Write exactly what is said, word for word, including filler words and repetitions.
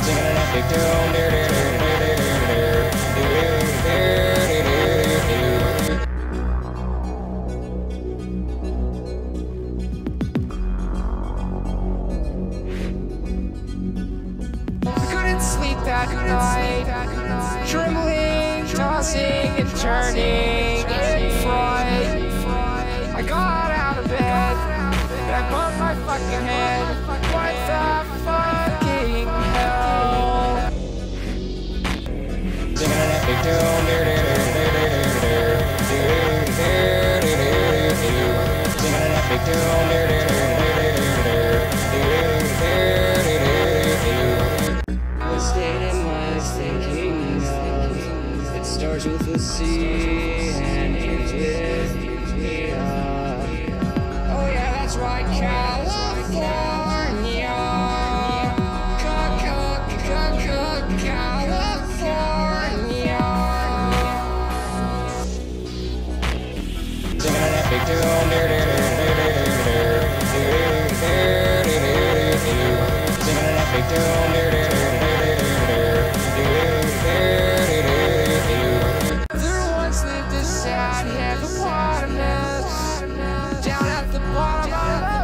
Couldn't sleep that night, trembling, tossing and turning in fright. I got out of bed, and I bumped my fucking head. What the fucking hell? What state am I thinking of? It starts with a C and ends with E. Oh yeah, that's right, California. There once lived a sad hippopotamus down at the bottom of the